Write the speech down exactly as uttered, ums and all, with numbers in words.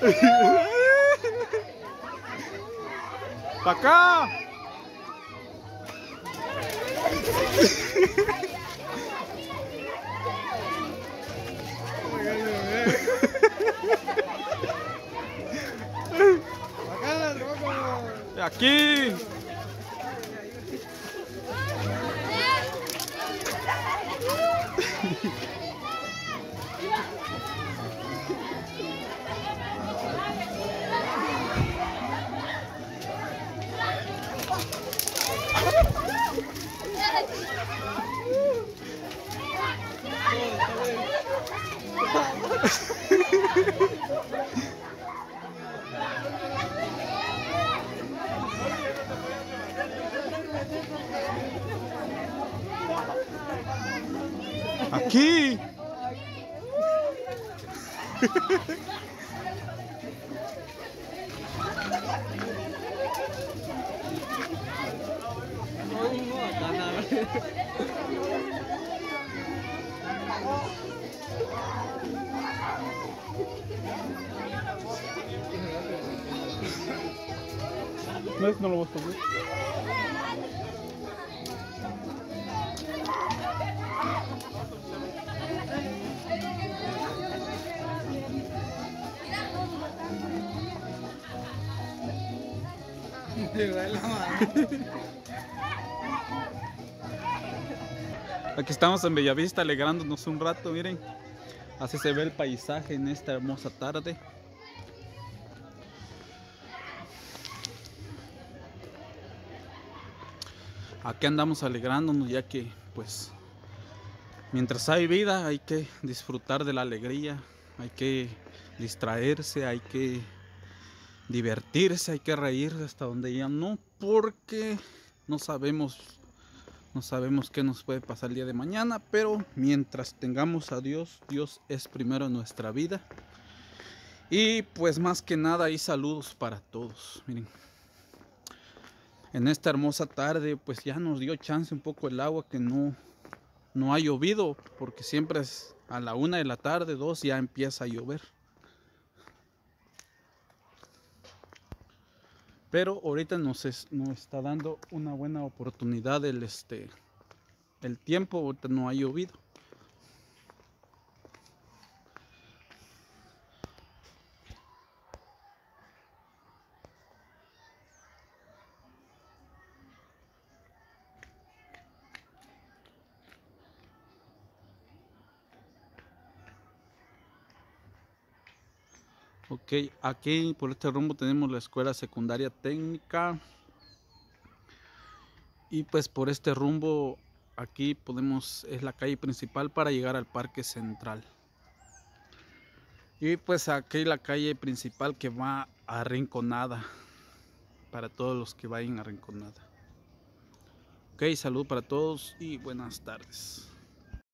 ¡Pa' acá! Aquí. Aquí. No es, no lo vas a subir. Aquí estamos en Bellavista alegrándonos un rato, miren. Así se ve el paisaje en esta hermosa tarde. Aquí andamos alegrándonos ya que pues mientras hay vida hay que disfrutar de la alegría, hay que distraerse, hay que divertirse, hay que reír hasta donde ya no, porque no sabemos, no sabemos qué nos puede pasar el día de mañana, pero mientras tengamos a Dios, Dios es primero en nuestra vida. Y pues más que nada hay saludos para todos, miren. En esta hermosa tarde pues ya nos dio chance un poco el agua, que no, no ha llovido, porque siempre es a la una de la tarde, dos, ya empieza a llover. Pero ahorita nos, es, nos está dando una buena oportunidad el, este, el tiempo, ahorita no ha llovido. Ok, aquí por este rumbo tenemos la escuela secundaria técnica. Y pues por este rumbo aquí podemos, es la calle principal para llegar al Parque Central. Y pues aquí la calle principal que va a Rinconada, para todos los que vayan a Rinconada. Ok, salud para todos y buenas tardes.